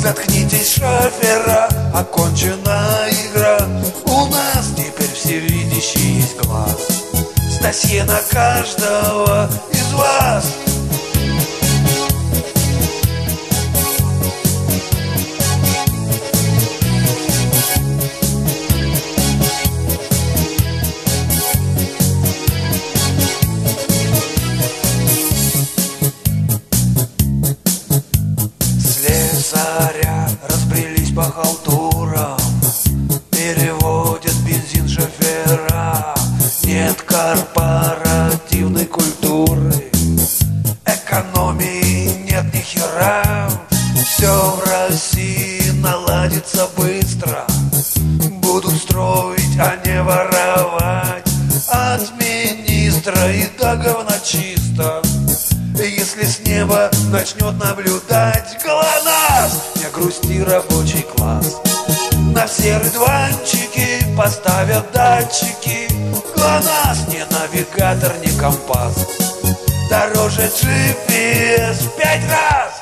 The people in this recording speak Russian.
Заткнитесь, шофера, окончена игра. У нас теперь всевидящий есть глаз с досье на каждого из вас. Слесаря разбрелись по халтурам, переводят бензин шофера. Нет корпоративной культуры, экономии нет ни хера. Все в России наладится быстро, будут строить, а не воровать. От министра и до говночисто, если с неба начнет наблюдать ГЛОНАСС. Не грусти, рабочий класс, на все рыдванчики поставят датчики. ГЛОНАСС не навигатор, не компас, дороже GPS в 5 раз.